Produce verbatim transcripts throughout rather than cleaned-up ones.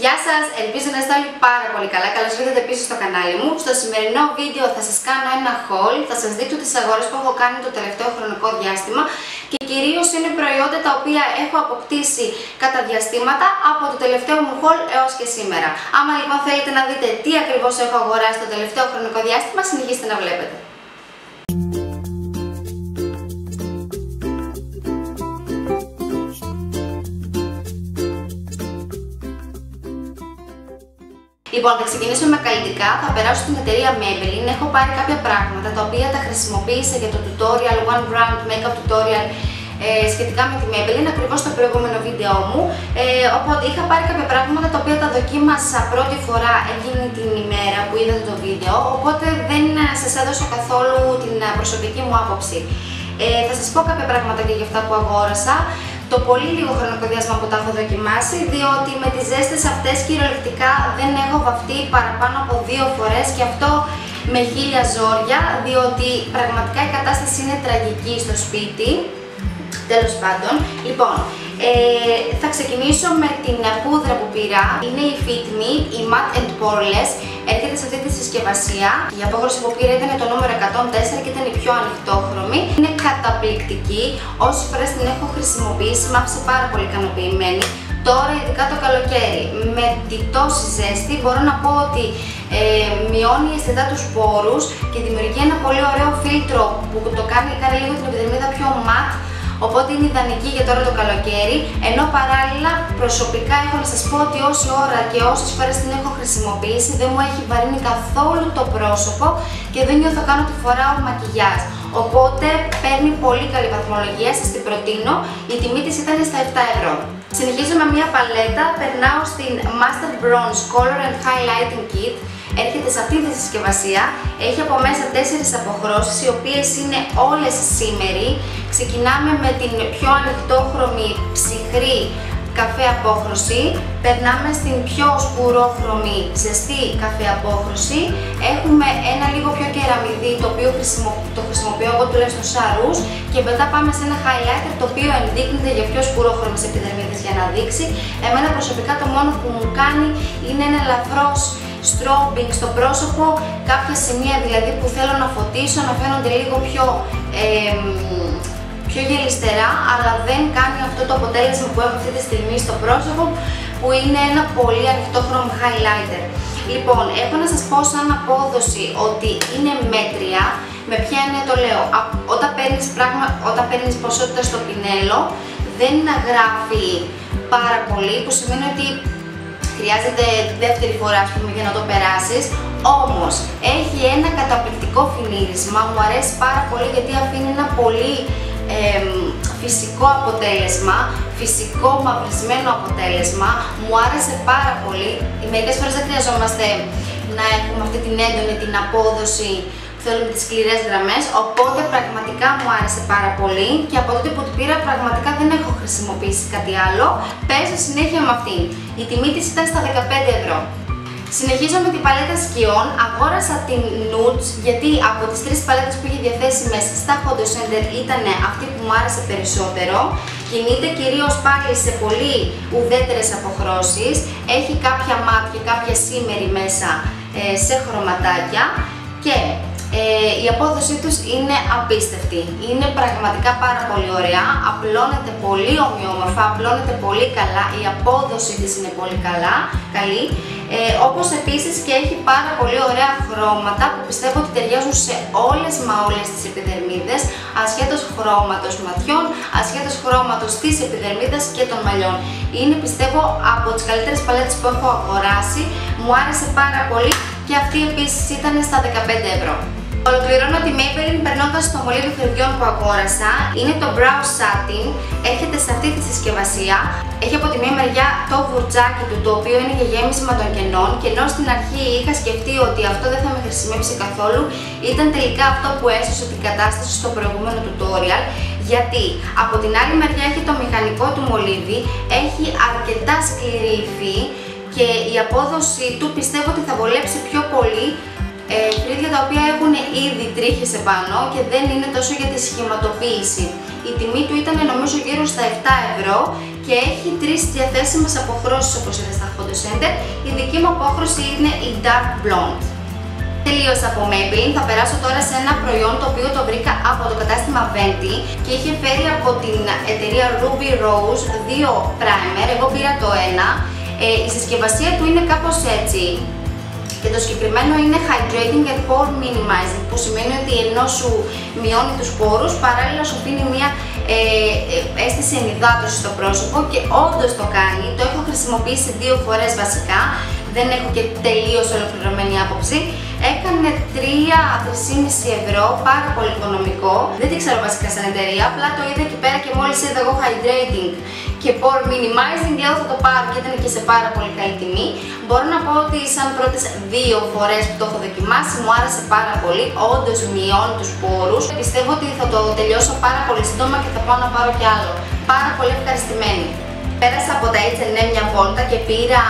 Γεια σας, ελπίζω να είστε όλοι πάρα πολύ καλά. Καλώς ήρθατε πίσω στο κανάλι μου. Στο σημερινό βίντεο θα σας κάνω ένα haul, θα σας δείξω τις αγορές που έχω κάνει το τελευταίο χρονικό διάστημα και κυρίως είναι προϊόντα τα οποία έχω αποκτήσει κατά διαστήματα από το τελευταίο μου haul έως και σήμερα. Άμα λοιπόν θέλετε να δείτε τι ακριβώς έχω αγοράσει το τελευταίο χρονικό διάστημα, συνεχίστε να βλέπετε. Λοιπόν, θα ξεκινήσω με καλλιτικά, θα περάσω στην εταιρεία Maybelline. Έχω πάρει κάποια πράγματα τα οποία τα χρησιμοποίησα για το tutorial, One Brand Makeup Tutorial ε, σχετικά με τη Maybelline, ακριβώς στο προηγούμενο βίντεο μου. Ε, οπότε είχα πάρει κάποια πράγματα τα οποία τα δοκίμασα πρώτη φορά εκείνη την ημέρα που είδατε το βίντεο, οπότε δεν σας έδωσα καθόλου την προσωπική μου άποψη. Ε, θα σας πω κάποια πράγματα και για αυτά που αγόρασα. Το πολύ λίγο χρονικό διάστημα που τα έχω δοκιμάσει, διότι με τις ζέστες αυτές κυριολεκτικά δεν έχω βαφτεί παραπάνω από δύο φορές και αυτό με χίλια ζόρια, διότι πραγματικά η κατάσταση είναι τραγική στο σπίτι. Τέλος πάντων, λοιπόν, ε, θα ξεκινήσω με την πούδρα που πήρα. Είναι η Fit Me, η Matte and Poreless. Έρχεται σε αυτή τη συσκευασία. Η απόχρωση που πήρα ήταν το νούμερο εκατόν τέσσερα και ήταν η πιο ανοιχτόχρωμη. Είναι καταπληκτική. Όσες φορές την έχω χρησιμοποιήσει, μ' άφησε πάρα πολύ ικανοποιημένη. Τώρα, ειδικά το καλοκαίρι, με τη τόση ζέστη, μπορώ να πω ότι ε, μειώνει αισθητά τους πόρους και δημιουργεί ένα πολύ ωραίο φίλτρο που το κάνει, κάνει λίγο την επιδερμίδα πιο matte. Οπότε είναι ιδανική για τώρα το καλοκαίρι, ενώ παράλληλα προσωπικά έχω να σας πω ότι όση ώρα και όσες φορές την έχω χρησιμοποιήσει δεν μου έχει βαρύνει καθόλου το πρόσωπο και δεν νιώθω καν ότι φοράω μακιγιάζ. Οπότε παίρνει πολύ καλή βαθμολογία, σας την προτείνω, η τιμή της ήταν στα επτά ευρώ. Συνεχίζω με μια παλέτα, περνάω στην Master Bronze Color and Highlighting Kit. Έρχεται σε αυτή τη συσκευασία, έχει από μέσα τέσσερις αποχρώσεις, οι οποίες είναι όλες σήμεροι. Ξεκινάμε με την πιο ανοιχτόχρωμη ψυχρή καφέ απόχρωση, περνάμε στην πιο σκουρόχρωμη ζεστή καφέ απόχρωση, έχουμε ένα λίγο πιο κεραμιδί, το οποίο χρησιμο... το χρησιμοποιώ εγώ τουλάχιστον σαν ρούζ, και μετά πάμε σε ένα highlighter το οποίο ενδείκνυται για πιο σκουρόχρωμες επιδερμίδες για να δείξει. Εμένα προσωπικά το μόνο που μου κάνει είναι ένα ελαφρώς strobing στο πρόσωπο, κάποια σημεία δηλαδή που θέλω να φωτίσω, να φαίνονται λίγο πιο, ε, πιο γελιστερά, αλλά δεν κάνει αυτό το αποτέλεσμα που έχω αυτή τη στιγμή στο πρόσωπο, που είναι ένα πολύ ανοιχτόχρωμο highlighter. Λοιπόν, έχω να σας πω σαν απόδοση ότι είναι μέτρια. Με ποια έννοια το λέω? Όταν παίρνεις, πράγμα, όταν παίρνεις ποσότητα στο πινέλο, δεν γράφει πάρα πολύ, που σημαίνει ότι χρειάζεται δεύτερη φορά, ας πούμε, για να το περάσεις. Όμως έχει ένα καταπληκτικό φινίρισμα, μου αρέσει πάρα πολύ γιατί αφήνει ένα πολύ ε, φυσικό αποτέλεσμα, φυσικό μαυρισμένο αποτέλεσμα. Μου άρεσε πάρα πολύ. Μερικές φορές δεν χρειαζόμαστε να έχουμε αυτή την έντονη την απόδοση που θέλουμε τις σκληρές γραμμές, οπότε πραγματικά μου άρεσε πάρα πολύ και από τότε που την πήρα πραγματικά δεν έχω χρησιμοποιήσει κάτι άλλο. Παίζω συνέχεια με αυτήν. Η τιμή της ήταν στα δεκαπέντε ευρώ. Συνεχίζω με την παλέτα σκιών. Αγόρασα την Nudes γιατί από τις τρεις παλέτες που είχε διαθέσιμες στα Photo Center ήταν αυτή που μου άρεσε περισσότερο. Κινείται κυρίως πάλι σε πολύ ουδέτερες αποχρώσεις. Έχει κάποια matte και κάποια shimmery μέσα ε, σε χρωματάκια και Ε, η απόδοσή τους είναι απίστευτη, είναι πραγματικά πάρα πολύ ωραία, απλώνεται πολύ ομοιόμορφα, απλώνεται πολύ καλά, η απόδοση της είναι πολύ καλά, καλή, ε, όπως επίσης και έχει πάρα πολύ ωραία χρώματα που πιστεύω ότι ταιριάζουν σε όλες μα όλες τις επιδερμίδες, ασχέτως χρώματος ματιών, ασχέτως χρώματος της επιδερμίδας και των μαλλιών. Είναι, πιστεύω, από τις καλύτερες παλέτες που έχω αγοράσει, μου άρεσε πάρα πολύ και αυτή επίσης ήταν στα δεκαπέντε ευρώ. Ολοκληρώνω τη Maybelline περνώντας στο μολύβι φρυδιών που αγόρασα. Είναι το Brow Satin, έρχεται σε αυτή τη συσκευασία. Έχει από τη μία μεριά το βουρτζάκι του, το οποίο είναι για γέμισμα των κενών, και ενώ στην αρχή είχα σκεφτεί ότι αυτό δεν θα με χρησιμεύσει καθόλου, ήταν τελικά αυτό που έσωσε την κατάσταση στο προηγούμενο tutorial, γιατί από την άλλη μεριά έχει το μηχανικό του μολύβι, έχει αρκετά σκληρή υφή και η απόδοση του πιστεύω ότι θα βολέψει πιο πολύ ε, φρύδια τα οποία έχουν ήδη τρίχες επάνω και δεν είναι τόσο για τη σχηματοποίηση. Η τιμή του ήταν νομίζω γύρω στα επτά ευρώ και έχει τρεις διαθέσιμες αποχρώσεις όπως είδα στα Photo Center. Η δική μου απόχρωση είναι η Dark Blonde. Τελείωσα από Maybelline, θα περάσω τώρα σε ένα προϊόν το οποίο το βρήκα από το κατάστημα Venti και είχε φέρει από την εταιρεία Ruby Rose δύο primer, εγώ πήρα το ένα. Ε, η συσκευασία του είναι κάπως έτσι και το συγκεκριμένο είναι Hydrating and Pore Minimizing, που σημαίνει ότι ενώ σου μειώνει τους πόρους, παράλληλα σου δίνει μια ε, ε, αίσθηση ενυδάτωσης στο πρόσωπο και όντως το κάνει. Το έχω χρησιμοποιήσει δύο φορές βασικά, δεν έχω και τελείως ολοκληρωμένη άποψη. Έκανε τρία με τρία κόμμα πέντε ευρώ, πάρα πολύ οικονομικό. Δεν τη ξέρω βασικά σαν εταιρεία, απλά το είδα εκεί πέρα και μόλις είδα εγώ Hydrating και Pore Minimizing, λέω θα το πάρω και ήταν και σε πάρα πολύ καλή τιμή. Μπορώ να πω ότι σαν πρώτες δύο φορές που το έχω δοκιμάσει μου άρεσε πάρα πολύ, όντως μειώνει τους πόρους. Πιστεύω ότι θα το τελειώσω πάρα πολύ σύντομα και θα πάω να πάρω κι άλλο. Πάρα πολύ ευχαριστημένη. Πέρασα από τα έιτς εντ εμ μια βόλτα και πήρα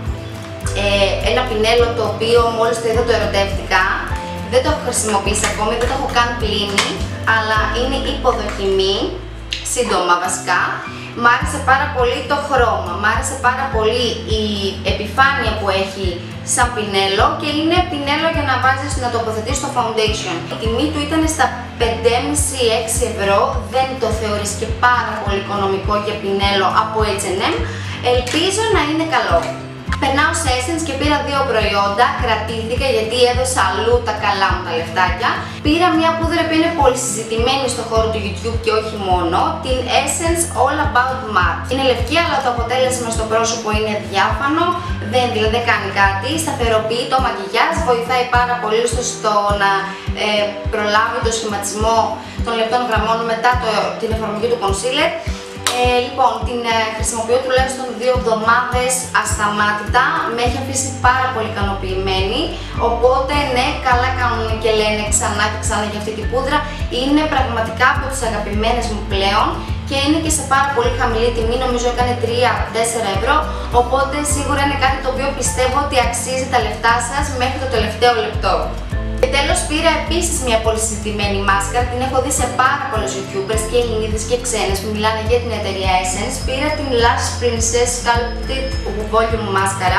Ε, ένα πινέλο το οποίο μόλις το είδα το ερωτεύτηκα. Δεν το έχω χρησιμοποιήσει ακόμη, δεν το έχω καν πλύνει, αλλά είναι υποδοκιμή, σύντομα βασικά. Μ' άρεσε πάρα πολύ το χρώμα, μ' άρεσε πάρα πολύ η επιφάνεια που έχει σαν πινέλο και είναι πινέλο για να βάζεις να τοποθετείς το foundation. Η τιμή του ήταν στα πέντε κόμμα πέντε με έξι ευρώ, δεν το θεωρείς και πάρα πολύ οικονομικό για πινέλο από έιτς εντ εμ, ελπίζω να είναι καλό. Περνάω σε Essence και πήρα δύο προϊόντα, κρατήθηκα γιατί έδωσα αλλού τα καλά μου τα λεφτάκια. Πήρα μια πούδρα που είναι πολύ συζητημένη στο χώρο του YouTube και όχι μόνο, την Essence All About Matte. Είναι λευκή αλλά το αποτέλεσμα στο πρόσωπο είναι διάφανο, δεν, δηλαδή δεν κάνει κάτι, σταθεροποιεί το μακιγιάζ, βοηθάει πάρα πολύ στο να ε, προλάβει το σχηματισμό των λεπτών γραμμών μετά το, την εφαρμογή του concealer. Ε, λοιπόν, την ε, χρησιμοποιώ τουλάχιστον δύο εβδομάδες ασταμάτητα, με έχει αφήσει πάρα πολύ ικανοποιημένη, οπότε ναι, καλά κάνουν και λένε ξανά και ξανά για αυτή την πούδρα. Είναι πραγματικά από τις αγαπημένες μου πλέον και είναι και σε πάρα πολύ χαμηλή τιμή, νομίζω έκανε τρία με τέσσερα ευρώ, οπότε σίγουρα είναι κάτι το οποίο πιστεύω ότι αξίζει τα λεφτά σας μέχρι το τελευταίο λεπτό. Και τέλος πήρα επίσης μια πολύ συζητημένη μάσκαρα, την έχω δει σε πάρα πολλούς YouTubers και Ελληνίδες και ξένες που μιλάνε για την εταιρεία Essence. Πήρα την Lush Princess Sculpted Volume μάσκαρα.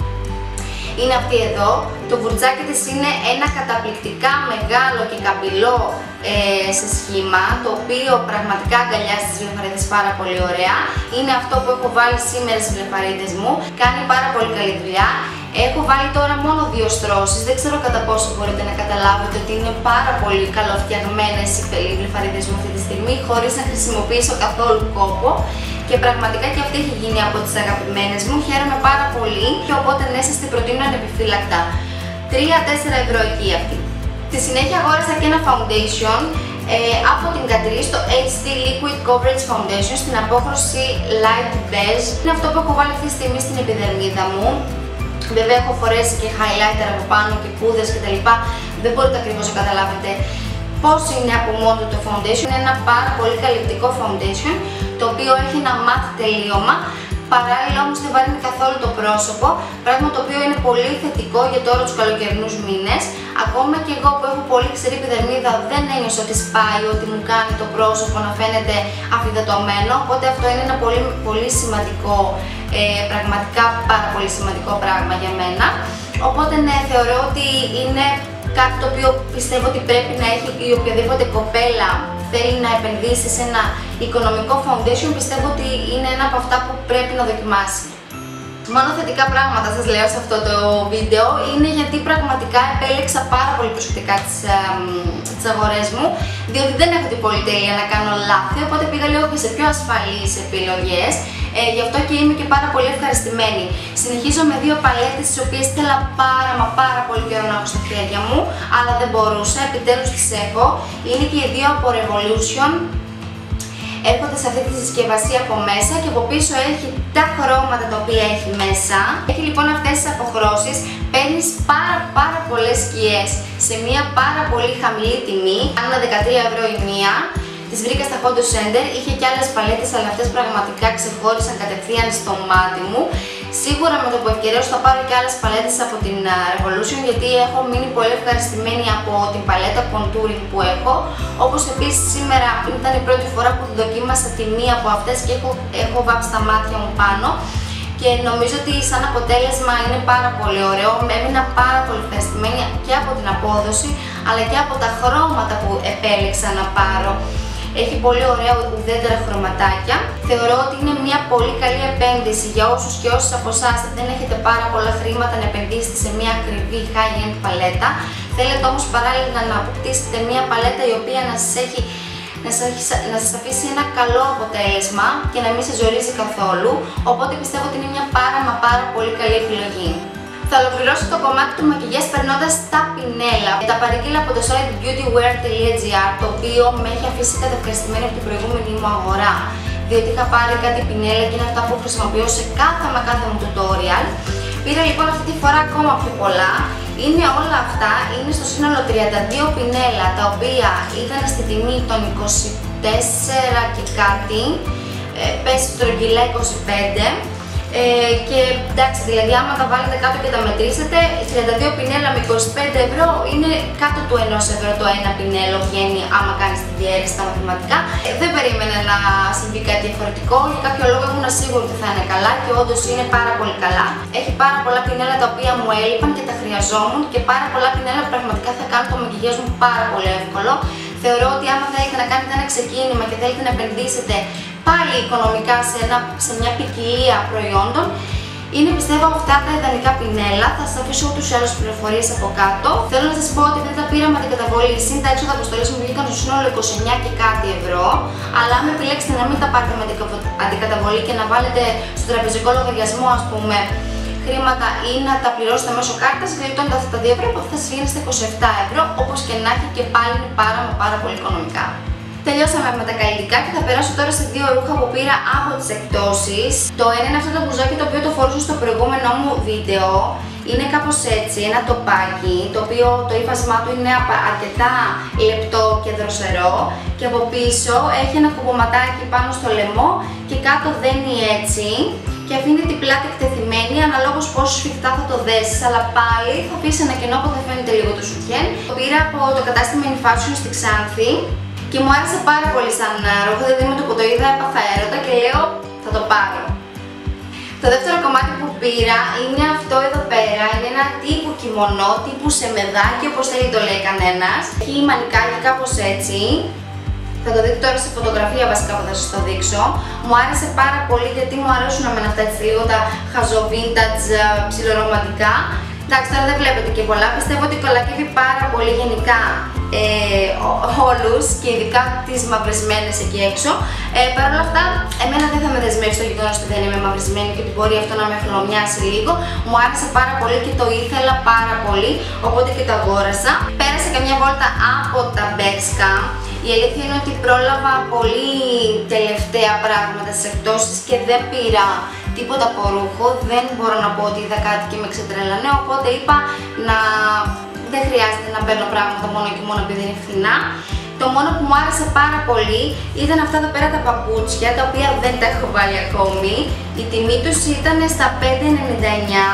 Είναι αυτή εδώ. Το βουρτζάκι της είναι ένα καταπληκτικά μεγάλο και καμπυλό ε, σε σχήμα, το οποίο πραγματικά αγκαλιάζει τις βλεφαρίδες πάρα πολύ ωραία. Είναι αυτό που έχω βάλει σήμερα στις βλεφαρίδες μου, κάνει πάρα πολύ καλή δουλειά. Έχω βάλει τώρα μόνο δύο στρώσεις, δεν ξέρω κατά πόσο μπορείτε να καταλάβετε ότι είναι πάρα πολύ καλοφτιαγμένες οι βλεφαρίδες μου αυτή τη στιγμή, χωρίς να χρησιμοποιήσω καθόλου κόπο. Και πραγματικά και αυτή έχει γίνει από τις αγαπημένες μου, χαίρομαι πάρα πολύ και οπότε ναι, σας την προτείνω ανεπιφύλακτα. τρία με τέσσερα ευρώ εκεί αυτή. Στη συνέχεια αγόρασα και ένα foundation ε, από την Catrice, το έιτς ντι Liquid Coverage Foundation στην απόχρωση Light Beige. Είναι αυτό που έχω βάλει αυτή τη στιγμή στην επιδερμίδα μου. Βέβαια έχω φορέσει και highlighter από πάνω και πούδρες κτλ. Δεν μπορείτε ακριβώς να καταλάβετε πώς είναι από μόνο το foundation. Είναι ένα πάρα πολύ καλυπτικό foundation, το οποίο έχει ένα matte τελείωμα, παράλληλα όμως δεν βαρύνει καθόλου το πρόσωπο, πράγμα το οποίο είναι πολύ θετικό για τώρα τους καλοκαιρινούς μήνες. Ακόμα και εγώ που έχω πολύ ξηρή επιδερμίδα δεν ένιωσα ότι σπάει, ότι μου κάνει το πρόσωπο να φαίνεται αφυδατωμένο, οπότε αυτό είναι ένα πολύ, πολύ σημαντικό, ε, πραγματικά πάρα πολύ σημαντικό πράγμα για μένα. Οπότε ναι, θεωρώ ότι είναι κάτι το οποίο πιστεύω ότι πρέπει να έχει η οποιαδήποτε κοπέλα θέλει να επενδύσει σε ένα οικονομικό foundation, πιστεύω ότι είναι ένα από αυτά που πρέπει να δοκιμάσει. Μόνο θετικά πράγματα σας λέω σε αυτό το βίντεο, είναι γιατί πραγματικά επέλεξα πάρα πολύ προσεκτικά τις, ε, τις αγορές μου, διότι δεν έχω την πολυτέλεια να κάνω λάθη, οπότε πήγα λίγο και σε πιο ασφαλείς επιλογές. Ε, γι' αυτό και είμαι και πάρα πολύ ευχαριστημένη. Συνεχίζω με δύο παλέτες τις οποίες ήθελα πάρα μα πάρα πολύ καιρό να έχω στα χέρια μου, αλλά δεν μπορούσα, επιτέλους τις έχω. Είναι και οι δύο από Revolution. Έρχονται σε αυτή τη συσκευασία από μέσα και από πίσω έχει τα χρώματα τα οποία έχει μέσα. Έχει λοιπόν αυτές τις αποχρώσεις, παίρνεις πάρα πάρα πολλές σκιές σε μια πάρα πολύ χαμηλή τιμή, κάνα δεκατρία ευρώ η μία. Τις βρήκα στα Photo Center, είχε και άλλες παλέτες, αλλά αυτές πραγματικά ξεχώρισαν κατευθείαν στο μάτι μου. Σίγουρα με το που ευκαιρέσω θα πάρω και άλλες παλέτες από την Revolution, γιατί έχω μείνει πολύ ευχαριστημένη από την παλέτα contouring που έχω. Όπως επίσης σήμερα ήταν η πρώτη φορά που δοκίμασα τη μία από αυτές και έχω, έχω βάψει τα μάτια μου πάνω. Και νομίζω ότι σαν αποτέλεσμα είναι πάρα πολύ ωραίο. Έμεινα πάρα πολύ ευχαριστημένη και από την απόδοση αλλά και από τα χρώματα που επέλεξα να πάρω. Έχει πολύ ωραία ουδέτερα χρωματάκια. Θεωρώ ότι είναι μια πολύ καλή επένδυση για όσους και όσες από εσάς δεν έχετε πάρα πολλά χρήματα να επενδύσετε σε μια ακριβή high-end παλέτα. Θέλετε όμως παράλληλα να αποκτήσετε μια παλέτα η οποία να σας έχει Να σας, να σας αφήσει ένα καλό αποτέλεσμα και να μην σε ζορίζει καθόλου, οπότε πιστεύω ότι είναι μια πάρα μα πάρα πολύ καλή επιλογή. Θα ολοκληρώσω το κομμάτι του μακιγιάζ περνώντας τα πινέλα. Τα παρήγγειλα από το site beautywear τελεία gr, το οποίο με έχει αφήσει κατευχαριστημένη από την προηγούμενη μου αγορά, διότι είχα πάρει κάτι πινέλα και είναι αυτά που χρησιμοποιώ σε κάθε μα κάθε μου tutorial. Πήρα λοιπόν αυτή τη φορά ακόμα πιο πολλά. Είναι όλα αυτά, είναι στο σύνολο τριάντα δύο πινέλα, τα οποία ήταν στη τιμή των είκοσι τέσσερα και κάτι, ε, πέσει στρογγυλά είκοσι πέντε, ε, και εντάξει, δηλαδή άμα τα βάλετε κάτω και τα μετρήσετε, τριάντα δύο πινέλα με είκοσι πέντε ευρώ είναι κάτω του ενός ευρώ το ένα πινέλο βγαίνει άμα κάνεις την διαίρεση στα μαθηματικά. Ε, δεν περίμενα να συμβεί κάτι διαφορετικό, για κάποιο λόγο ήμουν σίγουρη ότι θα είναι καλά και όντως είναι πάρα πολύ καλά. Έχει πάρα πολλά πινέλα τα οποία μου έλειπαν και τα χρειαζόμουν και πάρα πολλά πινέλα που πραγματικά θα κάνουν το μακιγιάζ μου πάρα πολύ εύκολο. Θεωρώ ότι άμα θέλετε να κάνετε ένα ξεκίνημα και θέλετε να επενδύσετε πάλι οικονομικά σε, ένα, σε μια ποικιλία προϊόντων, είναι πιστεύω αυτά τα ιδανικά πινέλα. Θα σας αφήσω ούτως ή άλλως πληροφορίες από κάτω. Θέλω να σας πω ότι δεν τα πήρα με την καταβολή. Συν τα έξοδα αποστολής μου βγήκαν στο σύνολο είκοσι εννιά και κάτι ευρώ. Αλλά αν επιλέξετε να μην τα πάρετε με την αντικαταβολή και να βάλετε στο τραπεζικό λογαριασμό, ας πούμε, χρήματα ή να τα πληρώσετε μέσω κάρτας, γλιτώνετε αυτά τα δύο ευρώ που θα σας βγαίνει στα είκοσι επτά ευρώ. Όπως και να έχει, και πάλι είναι πάρα μα πάρα πολύ οικονομικά. Τελειώσαμε με τα καλλιτικά και θα περάσω τώρα σε δύο ρούχα που πήρα από τις εκτόσεις. Το ένα είναι αυτό το μπλουζάκι το οποίο το φορούσα στο προηγούμενο μου βίντεο. Είναι κάπως έτσι, ένα τοπάκι, το οποίο το ύφασμά του είναι αρκετά λεπτό και δροσερό και από πίσω έχει ένα κουμπωματάκι πάνω στο λαιμό και κάτω δένει έτσι και αφήνει την πλάτη εκτεθειμένη αναλόγως πόσο σφιχτά θα το δέσεις, αλλά πάλι θα αφήσει ένα κενό που θα φαίνεται λίγο το σουτιέν. Το πήρα από το κατάστημα Infashion στη Ξάνθη και μου άρεσε πάρα πολύ σαν ρούχο, δηλαδή με το που το είδα έπαθα έρωτα και λέω θα το πάρω. Το δεύτερο κομμάτι που πήρα είναι αυτό εδώ πέρα, είναι ένα τύπου κιμονό, τύπου σεμεδάκι όπως θέλει το λέει κανένας. Έχει μανικάκι κάπως έτσι. Θα το δείτε τώρα σε φωτογραφία βασικά που θα σας το δείξω. Μου άρεσε πάρα πολύ γιατί μου αρέσουν να αυτά έτσι λίγο τα χαζο vintage ψιλορομαντικά. Εντάξει, τώρα δεν βλέπετε και πολλά. Πιστεύω ότι κολακεύει πάρα πολύ γενικά ε, όλους και ειδικά τις μαυρισμένες εκεί έξω. Ε, Παρ' όλα αυτά, εμένα δεν θα με δεσμεύσει το γεγονός ότι δεν είμαι μαυρισμένη και ότι μπορεί αυτό να με χλωμιάσει λίγο. Μου άρεσε πάρα πολύ και το ήθελα πάρα πολύ, οπότε και το αγόρασα. Πέρασα και μια βόλτα από τα Bershka. Η αλήθεια είναι ότι πρόλαβα πολύ τελευταία πράγματα στις εκτόσεις και δεν πήρα τίποτα από ρούχο. Δεν μπορώ να πω ότι είδα κάτι και με ξετρέλανε, οπότε είπα να δεν χρειάζεται να παίρνω πράγματα μόνο και μόνο επειδή είναι φθηνά. Το μόνο που μου άρεσε πάρα πολύ ήταν αυτά εδώ πέρα τα παπούτσια, τα οποία δεν τα έχω βάλει ακόμη. Η τιμή τους ήταν στα πέντε ενενήντα εννιά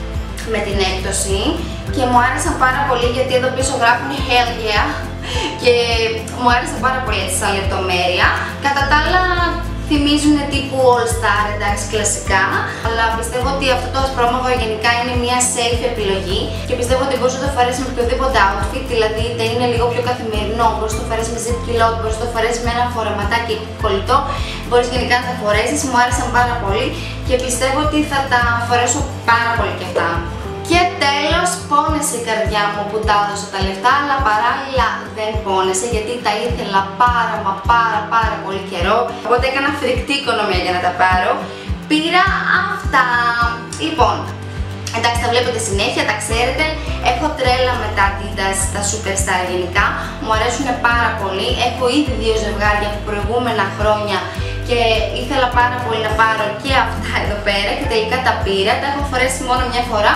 με την έκπτωση και μου άρεσαν πάρα πολύ γιατί εδώ πίσω γράφουν Hell yeah και μου άρεσε πάρα πολύ έτσι σαν λεπτομέρεια. Κατά τα άλλα θυμίζουν τύπου All Star, εντάξει, κλασικά, αλλά πιστεύω ότι αυτό το ασπρόμαυρο γενικά είναι μια safe επιλογή και πιστεύω ότι μπορείς να το φορέσεις με οποιοδήποτε outfit, δηλαδή είτε είναι λίγο πιο καθημερινό, μπορείς να το φορέσεις με zip kilot, μπορείς να το φορέσεις με ένα φορεματάκι κολλητό, μπορείς γενικά να τα φορέσεις. Μου άρεσαν πάρα πολύ και πιστεύω ότι θα τα φορέσω πάρα πολύ και αυτά. Και τέλος, πόνεσε η καρδιά μου που τα έδωσα τα λεφτά, αλλά παράλληλα δεν πόνεσε γιατί τα ήθελα πάρα μα πάρα πάρα πολύ καιρό, οπότε έκανα φρικτή οικονομία για να τα πάρω. Πήρα αυτά. Λοιπόν, εντάξει, τα βλέπετε συνέχεια, τα ξέρετε, έχω τρέλα με τα Adidas, τα Superstar γενικά, μου αρέσουν πάρα πολύ, έχω ήδη δύο ζευγάρια από προηγούμενα χρόνια και ήθελα πάρα πολύ να πάρω και αυτά εδώ πέρα και τελικά τα πήρα, τα έχω φορέσει μόνο μια φορά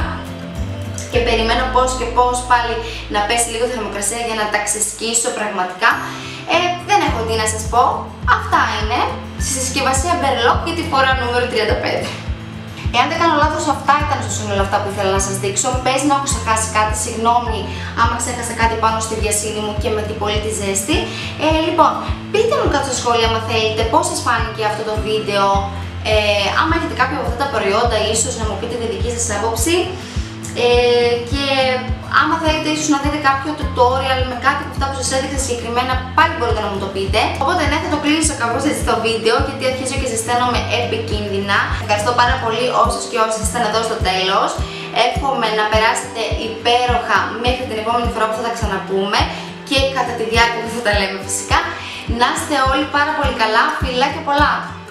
και περιμένω πώς και πώς πάλι να πέσει λίγο η θερμοκρασία για να τα ξεσκίσω πραγματικά. Ε, δεν έχω τι να σας πω, αυτά είναι στη συσκευασία Berlock για τη φορά νούμερο τριάντα πέντε. Εάν δεν κάνω λάθος, αυτά ήταν στο σύνολο αυτά που ήθελα να σας δείξω. Πες να έχω ξεχάσει κάτι, συγγνώμη άμα ξέχασα κάτι πάνω στη βιασύνη μου και με την πολύ τη ζέστη. Ε, λοιπόν, πείτε μου κάτω στα σχόλια αν θέλετε πώς σας φάνηκε αυτό το βίντεο. Ε, άμα έχετε κάποιο από αυτά τα προϊόντα, ίσως να μου πείτε τη δική σας άποψη. Ε, και άμα θέλετε ίσως να δείτε κάποιο tutorial με κάτι από αυτά που σας έδειξα συγκεκριμένα, πάλι μπορείτε να μου το πείτε. Οπότε ναι, θα το κλείσω κάπως έτσι το βίντεο, γιατί αρχίζω και ζεσταίνομαι επικίνδυνα. Ευχαριστώ πάρα πολύ όσους και όσοι ήσασταν εδώ στο τέλος. Εύχομαι να περάσετε υπέροχα μέχρι την επόμενη φορά που θα τα ξαναπούμε και κατά τη διάρκεια που θα τα λέμε φυσικά. Να είστε όλοι πάρα πολύ καλά, φιλάκια πολλά!